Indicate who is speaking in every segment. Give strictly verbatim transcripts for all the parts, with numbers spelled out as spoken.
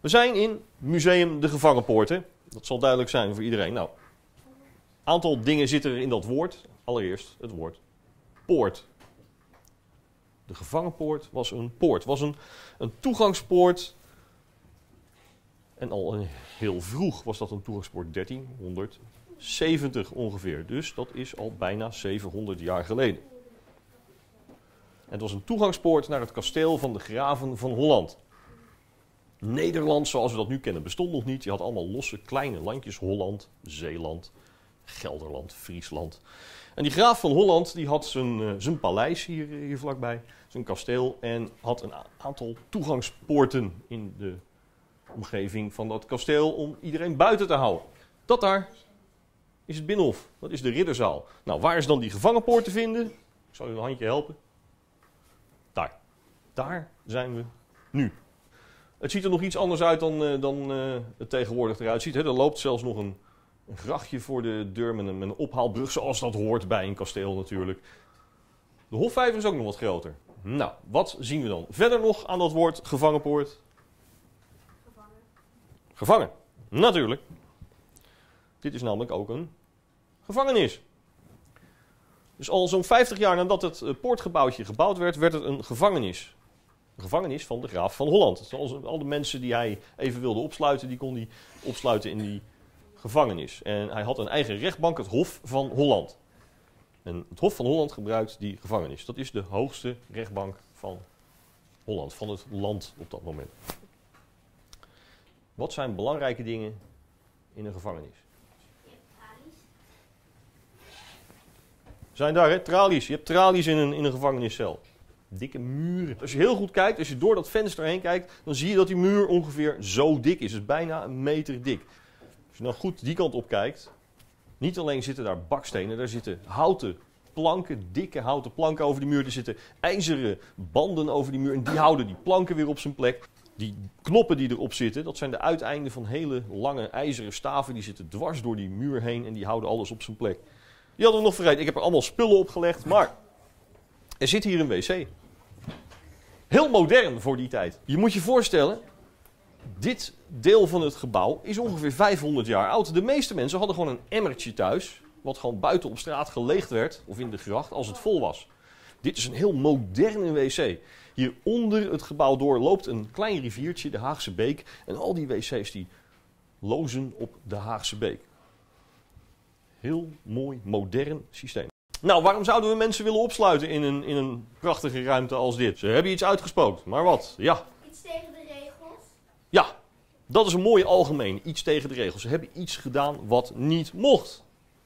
Speaker 1: We zijn in Museum de Gevangenpoort. Hè? Dat zal duidelijk zijn voor iedereen. Nou, een aantal dingen zitten er in dat woord. Allereerst het woord poort. De gevangenpoort was een poort. Was een, een toegangspoort. En al heel vroeg was dat een toegangspoort, dertienhonderdzeventig ongeveer. Dus dat is al bijna zevenhonderd jaar geleden. En het was een toegangspoort naar het kasteel van de graven van Holland. Nederland, zoals we dat nu kennen, bestond nog niet. Je had allemaal losse kleine landjes. Holland, Zeeland, Gelderland, Friesland. En die graaf van Holland die had zijn, uh, zijn paleis hier, hier vlakbij. Zijn kasteel. En had een aantal toegangspoorten in de omgeving van dat kasteel om iedereen buiten te houden. Dat daar is het Binnenhof. Dat is de ridderzaal. Nou, waar is dan die gevangenpoort te vinden? Ik zal u een handje helpen. Daar. Daar zijn we nu. Het ziet er nog iets anders uit dan, uh, dan uh, het tegenwoordig eruit ziet. Hè. Er loopt zelfs nog een, een grachtje voor de deur met een, met een ophaalbrug, zoals dat hoort bij een kasteel natuurlijk. De Hofvijver is ook nog wat groter. Nou, wat zien we dan verder nog aan dat woord gevangenpoort?
Speaker 2: Gevangen.
Speaker 1: Gevangen, natuurlijk. Dit is namelijk ook een gevangenis. Dus al zo'n vijftig jaar nadat het uh, poortgebouwtje gebouwd werd, werd het een gevangenis. Een gevangenis van de graaf van Holland. Dus al de mensen die hij even wilde opsluiten, die kon hij opsluiten in die gevangenis. En hij had een eigen rechtbank, het Hof van Holland. En het Hof van Holland gebruikt die gevangenis. Dat is de hoogste rechtbank van Holland, van het land op dat moment. Wat zijn belangrijke dingen in een gevangenis? Zijn daar, hè? Tralies. Je hebt tralies in een, in een gevangeniscel. Dikke muren. Als je heel goed kijkt, als je door dat venster heen kijkt, dan zie je dat die muur ongeveer zo dik is. Dus bijna een meter dik. Als je dan goed die kant op kijkt, niet alleen zitten daar bakstenen, daar zitten houten planken, dikke houten planken over die muur. Er zitten ijzeren banden over die muur en die houden die planken weer op zijn plek. Die knoppen die erop zitten, dat zijn de uiteinden van hele lange ijzeren staven. Die zitten dwars door die muur heen en die houden alles op zijn plek. Die hadden we nog vergeten. Ik heb er allemaal spullen opgelegd, maar er zit hier een wc. Heel modern voor die tijd. Je moet je voorstellen, dit deel van het gebouw is ongeveer vijfhonderd jaar oud. De meeste mensen hadden gewoon een emmertje thuis, wat gewoon buiten op straat geleegd werd, of in de gracht, als het vol was. Dit is een heel moderne wc. Hier onder het gebouw door loopt een klein riviertje, de Haagse Beek. En al die wc's die lozen op de Haagse Beek. Heel mooi, modern systeem. Nou, waarom zouden we mensen willen opsluiten in een, in een prachtige ruimte als dit? Ze hebben iets uitgespookt, maar wat? Ja.
Speaker 2: Iets tegen de regels?
Speaker 1: Ja, dat is een mooie algemeen. Iets tegen de regels. Ze hebben iets gedaan wat niet mocht.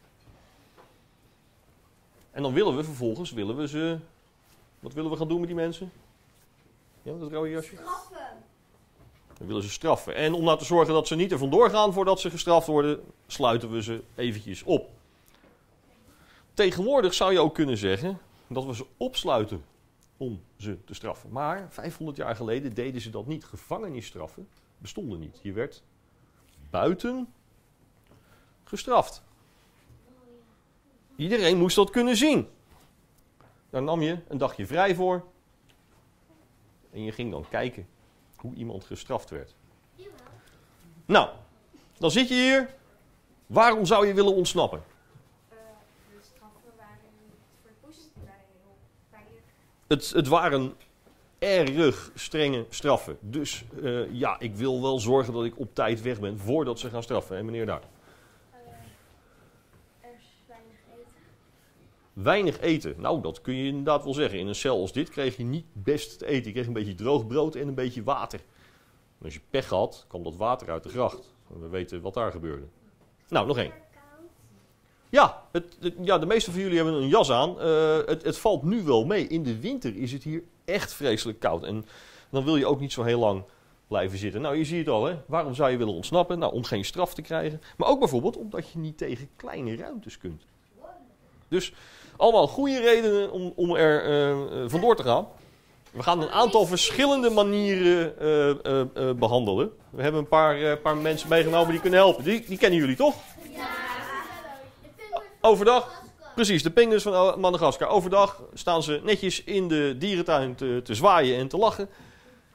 Speaker 1: En dan willen we vervolgens, willen we ze... Wat willen we gaan doen met die mensen? Ja, met dat rode jasje?
Speaker 2: Straffen.
Speaker 1: We willen ze straffen. En om nou te zorgen dat ze niet er vandoor gaan voordat ze gestraft worden, sluiten we ze eventjes op. Tegenwoordig zou je ook kunnen zeggen dat we ze opsluiten om ze te straffen. Maar vijfhonderd jaar geleden deden ze dat niet. Gevangenisstraffen bestonden niet. Je werd buiten gestraft. Iedereen moest dat kunnen zien. Daar nam je een dagje vrij voor. En je ging dan kijken hoe iemand gestraft werd. Nou, dan zit je hier. Waarom zou je willen ontsnappen?
Speaker 2: Uh, de straffen waren voor de poes heel pijnlijk.
Speaker 1: Het, het waren erg strenge straffen. Dus uh, ja, ik wil wel zorgen dat ik op tijd weg ben voordat ze gaan straffen. Hè, meneer daar?
Speaker 2: Uh, er is weinig eten.
Speaker 1: Weinig eten. Nou, dat kun je inderdaad wel zeggen. In een cel als dit kreeg je niet best te eten. Je kreeg een beetje droog brood en een beetje water. En als je pech had, kwam dat water uit de gracht. En we weten wat daar gebeurde. Nou, nog één. Ja, het, het, ja, de meeste van jullie hebben een jas aan. Uh, het, het valt nu wel mee. In de winter is het hier echt vreselijk koud. En dan wil je ook niet zo heel lang blijven zitten. Nou, je ziet het al, hè. Waarom zou je willen ontsnappen? Nou, om geen straf te krijgen. Maar ook bijvoorbeeld omdat je niet tegen kleine ruimtes kunt. Dus allemaal goede redenen om, om er uh, uh, vandoor te gaan. We gaan een aantal verschillende manieren uh, uh, uh, behandelen. We hebben een paar, uh, paar mensen meegenomen die kunnen helpen. Die, die kennen jullie toch?
Speaker 2: Ja.
Speaker 1: Overdag, precies, de pinguïns van Madagaskar. Overdag staan ze netjes in de dierentuin te, te zwaaien en te lachen.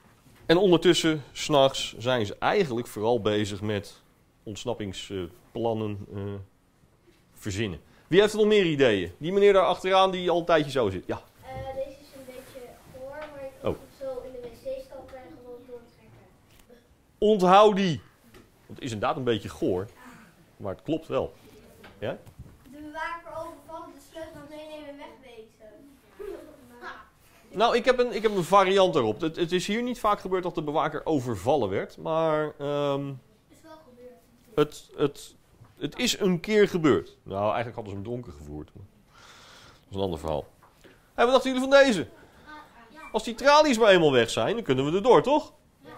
Speaker 1: En ondertussen, s'nachts, zijn ze eigenlijk vooral bezig met ontsnappingsplannen uh, verzinnen. Wie heeft er nog meer ideeën? Die meneer daar achteraan die al een tijdje zo zit. Ja.
Speaker 3: Uh, deze is een beetje goor, maar je kan
Speaker 1: Oh.
Speaker 3: het zo in de wc stappen en gewoon doortrekken.
Speaker 1: Onthoud die. Want het is inderdaad een beetje goor. Maar het klopt wel. Ja?
Speaker 3: De bewaker overvallen, de sleutel meenemen en wegwezen.
Speaker 1: Nou, ik heb, een, ik heb een variant erop. Het, het is hier niet vaak gebeurd dat de bewaker overvallen werd. Maar um,
Speaker 3: is wel gebeurd.
Speaker 1: het, het, het is een keer gebeurd. Nou, eigenlijk hadden ze hem dronken gevoerd. Dat is een ander verhaal. En wat dachten jullie van deze? Als die tralies maar eenmaal weg zijn, dan kunnen we erdoor, toch?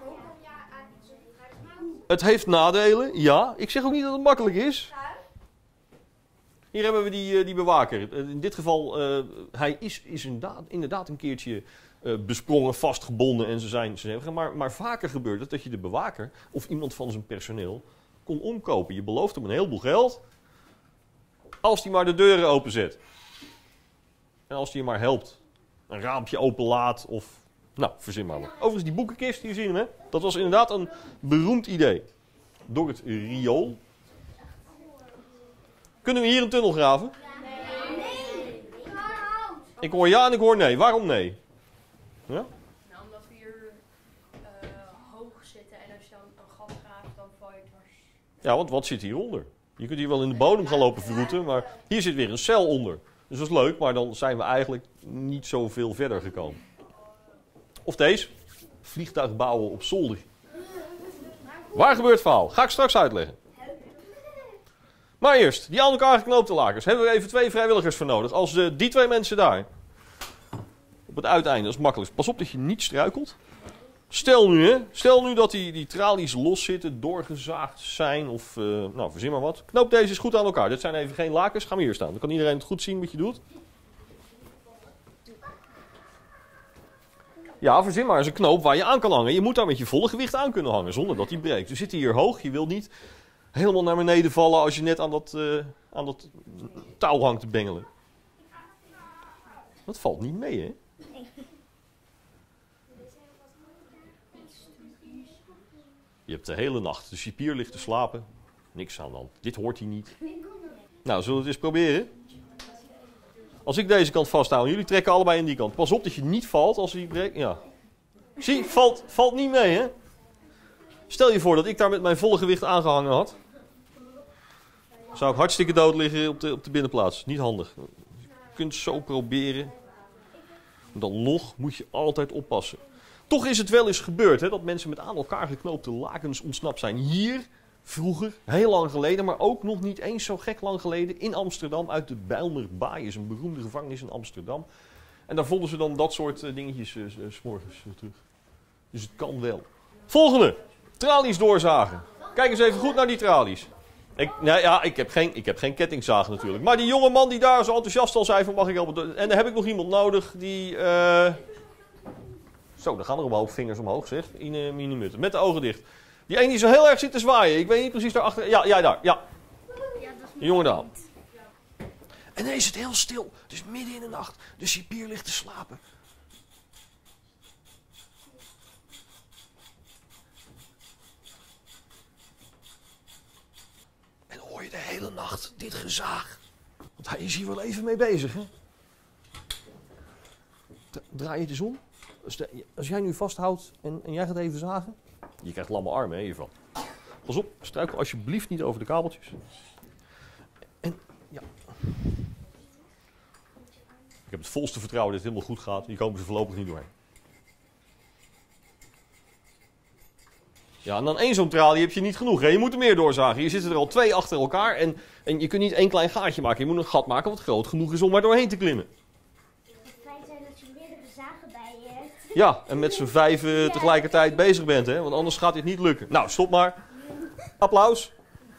Speaker 1: Het heeft nadelen, ja. Ik zeg ook niet dat het makkelijk is. Hier hebben we die, uh, die bewaker. In dit geval, uh, hij is, is inderdaad, inderdaad een keertje uh, besprongen, vastgebonden en ze zijn... Ze zijn maar, maar vaker gebeurt het dat je de bewaker of iemand van zijn personeel kon omkopen. Je belooft hem een heleboel geld als hij maar de deuren openzet. En als hij je maar helpt. Een raampje openlaat of... Nou, verzin maar wat. Overigens, die boekenkist, hier zien we hem, hè? Dat was inderdaad een beroemd idee. Door het riool. Kunnen we hier een tunnel graven?
Speaker 3: Nee. Nee.
Speaker 1: Ik hoor ja en ik hoor nee. Waarom nee? Ja?
Speaker 4: Nou, omdat we hier uh, hoog zitten en als je dan een gat graaft, dan val je dwars.
Speaker 1: Ja, want wat zit hieronder? Je kunt hier wel in de bodem gaan lopen verroeten, maar hier zit weer een cel onder. Dus dat is leuk, maar dan zijn we eigenlijk niet zoveel verder gekomen. Of deze. Vliegtuig bouwen op zolder. Waar gebeurt het verhaal? Ga ik straks uitleggen. Maar eerst, die aan elkaar geknoopte lakens. Hebben we even twee vrijwilligers voor nodig. Als uh, die twee mensen daar. Op het uiteinde, dat is makkelijk. Pas op dat je niet struikelt. Stel nu, hè. Stel nu dat die, die tralies los zitten, doorgezaagd zijn. Of, uh, nou, verzin maar wat. Knoop deze eens goed aan elkaar. Dit zijn even geen lakens. Ga maar hier staan. Dan kan iedereen het goed zien wat je doet. Ja, verzin maar eens een knoop waar je aan kan hangen. Je moet daar met je volle gewicht aan kunnen hangen, zonder dat die breekt. We zitten hier hoog. Je wilt niet helemaal naar beneden vallen als je net aan dat, uh, aan dat touw hangt te bengelen. Dat valt niet mee, hè? Je hebt de hele nacht de cipier ligt te slapen. Niks aan de hand. Dit hoort hij niet. Nou, zullen we het eens proberen? Als ik deze kant vasthoud en jullie trekken allebei in die kant. Pas op dat je niet valt als die breekt. Ja. Zie, valt, valt niet mee, hè? Stel je voor dat ik daar met mijn volle gewicht aangehangen had. Zou ik hartstikke dood liggen op de, op de binnenplaats. Niet handig. Je kunt het zo proberen. Dan nog moet je altijd oppassen. Toch is het wel eens gebeurd, hè, dat mensen met aan elkaar geknoopte lakens ontsnapt zijn. Hier, vroeger, heel lang geleden, maar ook nog niet eens zo gek lang geleden, in Amsterdam, uit de Bijlmerbaai. Is een beroemde gevangenis in Amsterdam. En daar vonden ze dan dat soort uh, dingetjes uh, uh, 's morgens uh, terug. Dus het kan wel. Volgende. Tralies doorzagen. Kijk eens even goed naar die tralies. Ik, nou ja, ik heb, geen, ik heb geen kettingzaag natuurlijk. Maar die jonge man die daar zo enthousiast al zei van mag ik helpen. En dan heb ik nog iemand nodig die... Uh... Zo, dan gaan er omhoog, vingers omhoog zeg. In een minuut. Met de ogen dicht. Die een die zo heel erg zit te zwaaien. Ik weet niet precies daarachter. Ja, jij daar. Ja. Die jongen daar. En dan is het heel stil. Dus midden in de nacht. De cipier ligt te slapen. En dan hoor je de hele nacht dit gezaag. Want hij is hier wel even mee bezig, hè. Draai je het eens om. Als jij nu vasthoudt en, en jij gaat even zagen. Je krijgt lamme armen, hè, hiervan. Pas op, struikel alsjeblieft niet over de kabeltjes. En, ja. Ik heb het volste vertrouwen dat het helemaal goed gaat. Hier komen ze voorlopig niet doorheen. Ja, en dan één zo'n tralie heb je niet genoeg, hè. Je moet er meer doorzagen. Hier zitten er al twee achter elkaar. En, en je kunt niet één klein gaatje maken. Je moet een gat maken wat groot genoeg is om er doorheen te klimmen. Ja, en met z'n vijven tegelijkertijd bezig bent, hè? Want anders gaat dit niet lukken. Nou, stop maar. Applaus.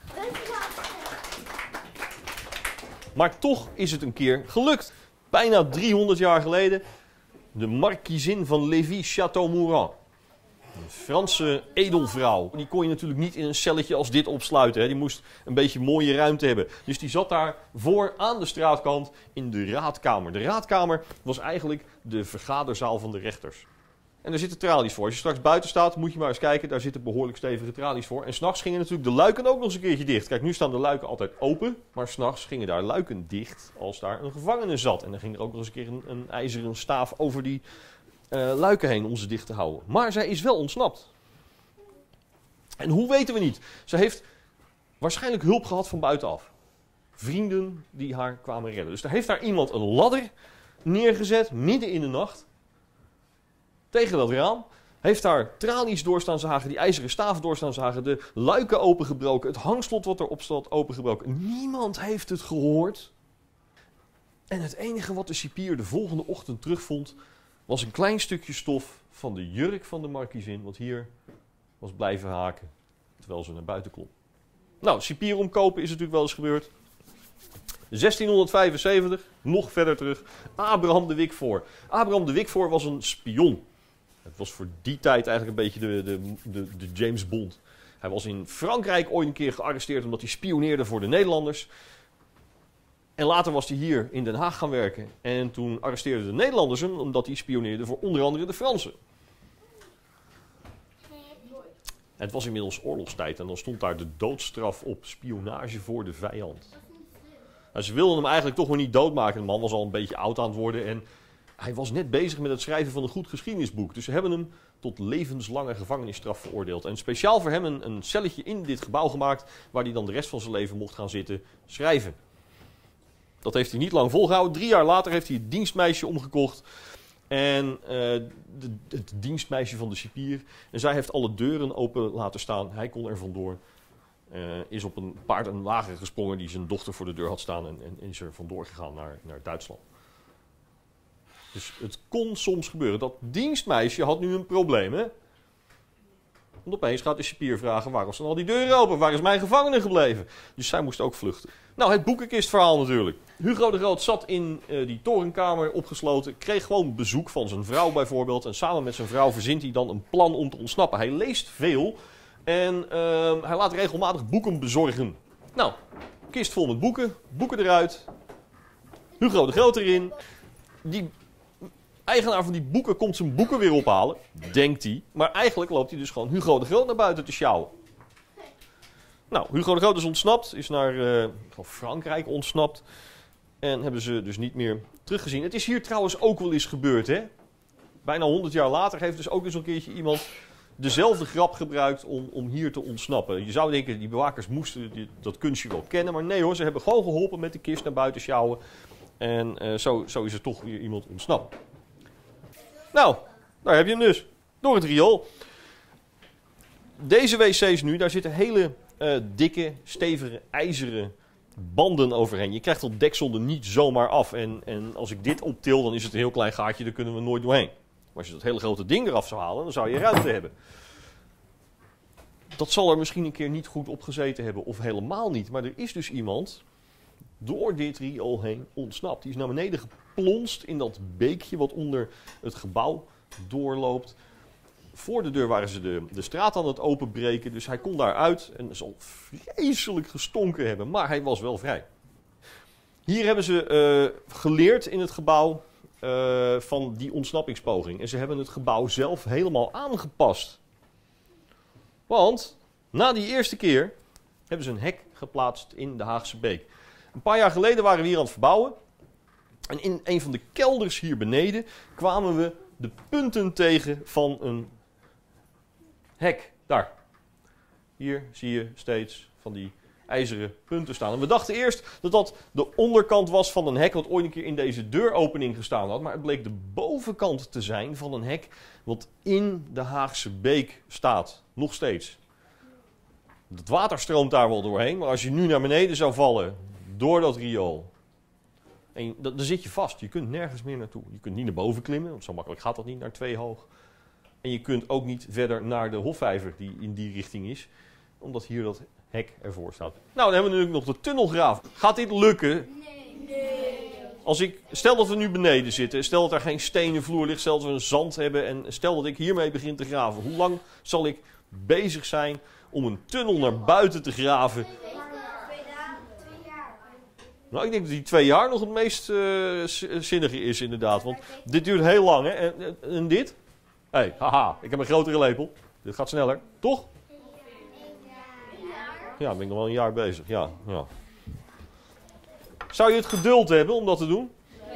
Speaker 1: Maar toch is het een keer gelukt. Bijna driehonderd jaar geleden. De markiezin van Lévis-Châteaumourant. Een Franse edelvrouw. Die kon je natuurlijk niet in een celletje als dit opsluiten. Hè? Die moest een beetje mooie ruimte hebben. Dus die zat daar voor aan de straatkant in de raadkamer. De raadkamer was eigenlijk de vergaderzaal van de rechters. En daar zitten tralies voor. Als je straks buiten staat, moet je maar eens kijken. Daar zitten behoorlijk stevige tralies voor. En s'nachts gingen natuurlijk de luiken ook nog eens een keertje dicht. Kijk, nu staan de luiken altijd open. Maar s'nachts gingen daar luiken dicht als daar een gevangene zat. En dan ging er ook nog eens een keer een, een ijzeren staaf over die uh, luiken heen om ze dicht te houden. Maar zij is wel ontsnapt. En hoe weten we niet? Ze heeft waarschijnlijk hulp gehad van buitenaf. Vrienden die haar kwamen redden. Dus er heeft daar iemand een ladder neergezet, midden in de nacht. Tegen dat raam. Heeft daar tralies door staan zagen, die ijzeren staaf door staan zagen, de luiken opengebroken, het hangslot wat erop stond opengebroken. Niemand heeft het gehoord. En het enige wat de cipier de volgende ochtend terugvond, was een klein stukje stof van de jurk van de markiezin, wat hier was blijven haken, terwijl ze naar buiten klom. Nou, cipier omkopen is natuurlijk wel eens gebeurd. zestienhonderdvijfenzeventig, nog verder terug, Abraham de Wikvoor. Abraham de Wikvoor was een spion. Het was voor die tijd eigenlijk een beetje de, de, de, de James Bond. Hij was in Frankrijk ooit een keer gearresteerd omdat hij spioneerde voor de Nederlanders. En later was hij hier in Den Haag gaan werken. En toen arresteerden de Nederlanders hem omdat hij spioneerde voor onder andere de Fransen. Het was inmiddels oorlogstijd en dan stond daar de doodstraf op, spionage voor de vijand. Nou, ze wilden hem eigenlijk toch wel niet doodmaken. De man was al een beetje oud aan het worden en hij was net bezig met het schrijven van een goed geschiedenisboek. Dus ze hebben hem tot levenslange gevangenisstraf veroordeeld. En speciaal voor hem een, een celletje in dit gebouw gemaakt, waar hij dan de rest van zijn leven mocht gaan zitten schrijven. Dat heeft hij niet lang volgehouden. Drie jaar later heeft hij het dienstmeisje omgekocht. En uh, de, het dienstmeisje van de cipier. En zij heeft alle deuren open laten staan. Hij kon er vandoor. Uh, is op een paard een wagen gesprongen die zijn dochter voor de deur had staan. En, en is er vandoor gegaan naar, naar Duitsland. Dus het kon soms gebeuren. Dat dienstmeisje had nu een probleem, hè? Want opeens gaat de cipier vragen, waarom staan al die deuren open? Waar is mijn gevangene gebleven? Dus zij moest ook vluchten. Nou, het boekenkistverhaal natuurlijk. Hugo de Groot zat in uh, die torenkamer opgesloten, kreeg gewoon bezoek van zijn vrouw bijvoorbeeld. En samen met zijn vrouw verzint hij dan een plan om te ontsnappen. Hij leest veel en uh, hij laat regelmatig boeken bezorgen. Nou, kist vol met boeken, boeken eruit. Hugo de Groot erin. Die eigenaar van die boeken komt zijn boeken weer ophalen, denkt hij. Maar eigenlijk loopt hij dus gewoon Hugo de Groot naar buiten te sjouwen. Nou, Hugo de Groot is ontsnapt, is naar uh, Frankrijk ontsnapt. En hebben ze dus niet meer teruggezien. Het is hier trouwens ook wel eens gebeurd, hè. Bijna honderd jaar later heeft dus ook eens een keertje iemand dezelfde grap gebruikt om, om hier te ontsnappen. Je zou denken, die bewakers moesten die, dat kunstje wel kennen. Maar nee hoor, ze hebben gewoon geholpen met de kist naar buiten sjouwen. En uh, zo, zo is er toch weer iemand ontsnapt. Nou, daar heb je hem dus. Door het riool. Deze wc's nu, daar zitten hele uh, dikke, stevige, ijzeren banden overheen. Je krijgt dat deksel er niet zomaar af. En, en als ik dit optil, dan is het een heel klein gaatje, daar kunnen we nooit doorheen. Maar als je dat hele grote ding eraf zou halen, dan zou je ruimte hebben. Dat zal er misschien een keer niet goed opgezeten hebben, of helemaal niet. Maar er is dus iemand door dit riool heen ontsnapt. Die is naar beneden geplonst in dat beekje wat onder het gebouw doorloopt. Voor de deur waren ze de, de straat aan het openbreken, dus hij kon daaruit en zal vreselijk gestonken hebben, maar hij was wel vrij. Hier hebben ze uh, geleerd in het gebouw uh, van die ontsnappingspoging. En ze hebben het gebouw zelf helemaal aangepast. Want na die eerste keer hebben ze een hek geplaatst in de Haagse Beek. Een paar jaar geleden waren we hier aan het verbouwen. En in een van de kelders hier beneden kwamen we de punten tegen van een hek. Daar. Hier zie je steeds van die ijzeren punten staan. En we dachten eerst dat dat de onderkant was van een hek wat ooit een keer in deze deuropening gestaan had. Maar het bleek de bovenkant te zijn van een hek wat in de Haagse Beek staat. Nog steeds. Het water stroomt daar wel doorheen, maar als je nu naar beneden zou vallen door dat riool, en je, dan zit je vast. Je kunt nergens meer naartoe. Je kunt niet naar boven klimmen, want zo makkelijk gaat dat niet naar twee hoog. En je kunt ook niet verder naar de Hofvijver die in die richting is, omdat hier dat hek ervoor staat. Nou, dan hebben we natuurlijk nog de tunnelgraaf. Gaat dit lukken?
Speaker 3: Nee. Nee.
Speaker 1: Als ik, stel dat we nu beneden zitten, stel dat er geen stenen vloer ligt, stel dat we een zand hebben en stel dat ik hiermee begin te graven. Hoe lang zal ik bezig zijn om een tunnel naar buiten te graven?
Speaker 3: Twee dagen, twee jaar.
Speaker 1: Nou, ik denk dat die twee jaar nog het meest uh, zinnige is inderdaad. Want dit duurt heel lang, hè. En, en dit? Hé, hey, haha, ik heb een grotere lepel. Dit gaat sneller, toch? Ja, ben ik nog wel een jaar bezig. Ja, ja. Zou je het geduld hebben om dat te doen?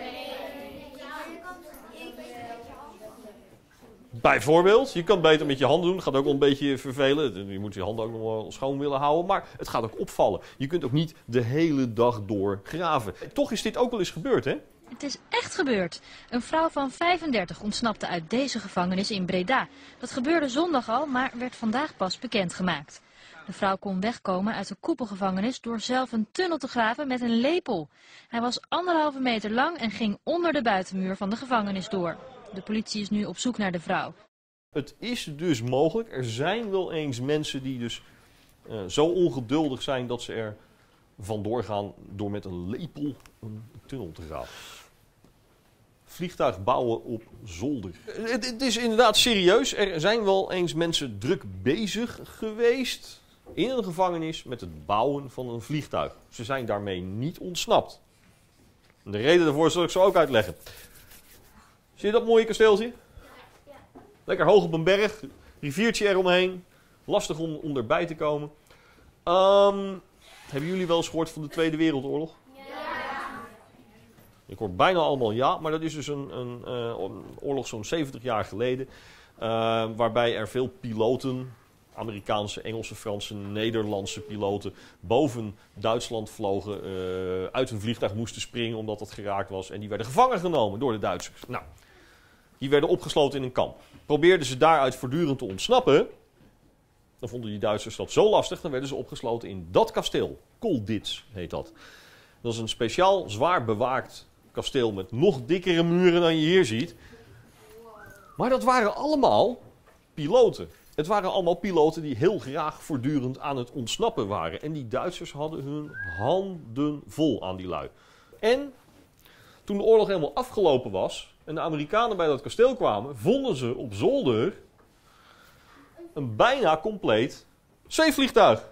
Speaker 1: Bijvoorbeeld, je kan het beter met je handen doen. Het gaat ook wel een beetje vervelen. Je moet je handen ook nog wel schoon willen houden. Maar het gaat ook opvallen. Je kunt ook niet de hele dag door graven. Toch is dit ook wel eens gebeurd, hè?
Speaker 5: Het is echt gebeurd. Een vrouw van vijfendertig ontsnapte uit deze gevangenis in Breda. Dat gebeurde zondag al, maar werd vandaag pas bekendgemaakt. De vrouw kon wegkomen uit de koepelgevangenis door zelf een tunnel te graven met een lepel. Hij was anderhalve meter lang en ging onder de buitenmuur van de gevangenis door. De politie is nu op zoek naar de vrouw.
Speaker 1: Het is dus mogelijk. Er zijn wel eens mensen die dus uh, zo ongeduldig zijn dat ze er vandoor gaan door met een lepel een tunnel te graven. Vliegtuig bouwen op zolder. Het, het is inderdaad serieus. Er zijn wel eens mensen druk bezig geweest in een gevangenis met het bouwen van een vliegtuig. Ze zijn daarmee niet ontsnapt. De reden daarvoor zal ik zo ook uitleggen. Zie je dat mooie kasteeltje? Lekker hoog op een berg, riviertje eromheen. Lastig om, om erbij te komen. Um, hebben jullie wel eens gehoord van de Tweede Wereldoorlog? Ja. Ik hoor bijna allemaal ja, maar dat is dus een, een, uh, een oorlog zo'n zeventig jaar geleden. Uh, waarbij er veel piloten, Amerikaanse, Engelse, Franse, Nederlandse piloten, boven Duitsland vlogen, uh, uit hun vliegtuig moesten springen omdat dat geraakt was. En die werden gevangen genomen door de Duitsers. Nou, die werden opgesloten in een kamp. Probeerden ze daaruit voortdurend te ontsnappen, dan vonden die Duitsers dat zo lastig, dan werden ze opgesloten in dat kasteel. Colditz heet dat. Dat is een speciaal zwaar bewaakt kasteel met nog dikkere muren dan je hier ziet. Maar dat waren allemaal piloten. Het waren allemaal piloten die heel graag voortdurend aan het ontsnappen waren. En die Duitsers hadden hun handen vol aan die lui. En toen de oorlog helemaal afgelopen was en de Amerikanen bij dat kasteel kwamen, vonden ze op zolder een bijna compleet zeevliegtuig.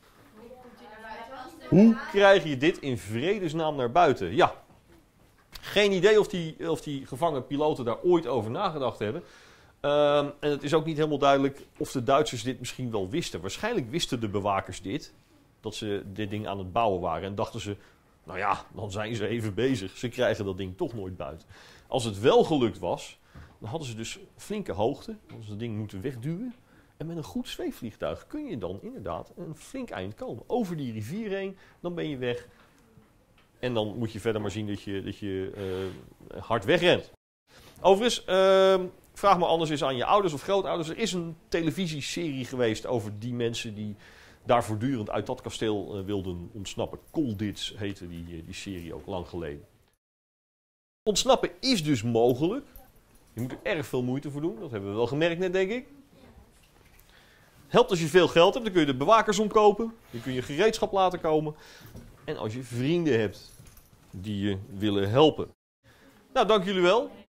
Speaker 1: Hoe krijg je dit in vredesnaam naar buiten? Ja, geen idee of die, of die gevangen piloten daar ooit over nagedacht hebben. Um, en het is ook niet helemaal duidelijk of de Duitsers dit misschien wel wisten. Waarschijnlijk wisten de bewakers dit, dat ze dit ding aan het bouwen waren. En dachten ze, nou ja, dan zijn ze even bezig. Ze krijgen dat ding toch nooit buiten. Als het wel gelukt was, dan hadden ze dus flinke hoogte. Dan hadden ze het ding moeten wegduwen. En met een goed zweefvliegtuig kun je dan inderdaad een flink eind komen. Over die rivier heen, dan ben je weg. En dan moet je verder maar zien dat je, dat je uh, hard wegrent. Overigens, uh, vraag me anders eens aan je ouders of grootouders. Er is een televisieserie geweest over die mensen die daar voortdurend uit dat kasteel uh, wilden ontsnappen. Colditz heette die, uh, die serie ook lang geleden. Ontsnappen is dus mogelijk. Je moet er erg veel moeite voor doen. Dat hebben we wel gemerkt net, denk ik. Helpt als je veel geld hebt, dan kun je de bewakers omkopen. Dan kun je gereedschap laten komen. En als je vrienden hebt die je willen helpen. Nou, dank jullie wel.